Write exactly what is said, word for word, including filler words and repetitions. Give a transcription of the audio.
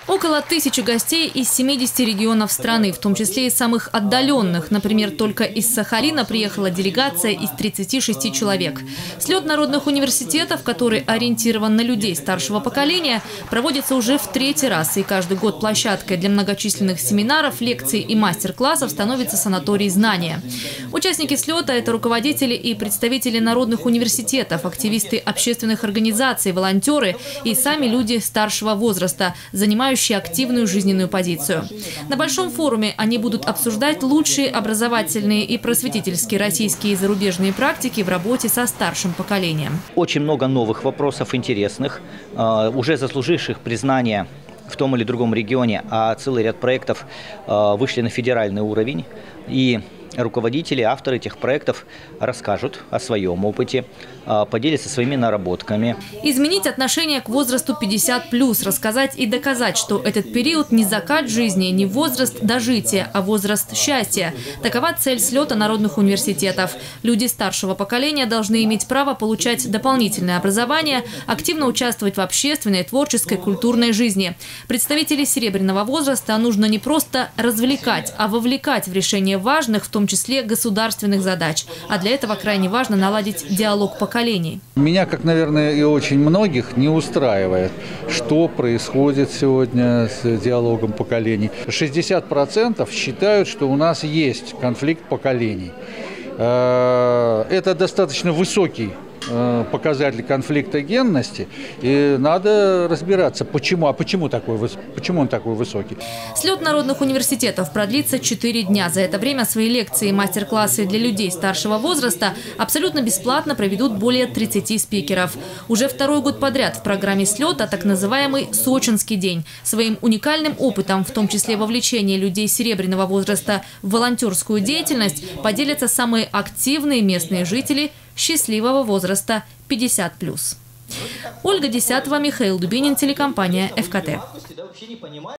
Около тысячи гостей из семидесяти регионов страны, в том числе и самых отдаленных. Например, только из Сахалина приехала делегация из тридцати шести человек. Слет народных университетов, который ориентирован на людей старшего поколения, проводится уже в третий раз. И каждый год площадкой для многочисленных семинаров, лекций и мастер-классов становится санаторий «Знания». Участники слета – это руководители и представители народных университетов, активисты общественных организаций, волонтеры и сами люди старшего возраста, занимающие активную жизненную позицию. На большом форуме они будут обсуждать лучшие образовательные и просветительские российские и зарубежные практики в работе со старшим поколением. Очень много новых вопросов интересных, уже заслуживших признания в том или другом регионе, а целый ряд проектов вышли на федеральный уровень. И руководители, авторы этих проектов расскажут о своем опыте, поделятся своими наработками. Изменить отношение к возрасту пятьдесят плюс, рассказать и доказать, что этот период не закат жизни, не возраст дожития, а возраст счастья. Такова цель слета народных университетов. Люди старшего поколения должны иметь право получать дополнительное образование, активно участвовать в общественной, творческой, культурной жизни. Представителей серебряного возраста нужно не просто развлекать, а вовлекать в решение важных, в том В том числе государственных задач. А для этого крайне важно наладить диалог поколений. Меня, как, наверное, и очень многих, не устраивает, что происходит сегодня с диалогом поколений. шестьдесят процентов считают, что у нас есть конфликт поколений. Это достаточно высокий показатель конфликтогенности, и надо разбираться, почему, а почему, такой, почему он такой высокий. Слет народных университетов продлится четыре дня. За это время свои лекции и мастер-классы для людей старшего возраста абсолютно бесплатно проведут более тридцати спикеров. Уже второй год подряд в программе слета так называемый «Сочинский день». Своим уникальным опытом, в том числе вовлечение людей серебряного возраста в волонтерскую деятельность, поделятся самые активные местные жители счастливого возраста пятьдесят плюс. Ольга Десятова, Михаил Дубинин, телекомпания ЭФ Ка Тэ.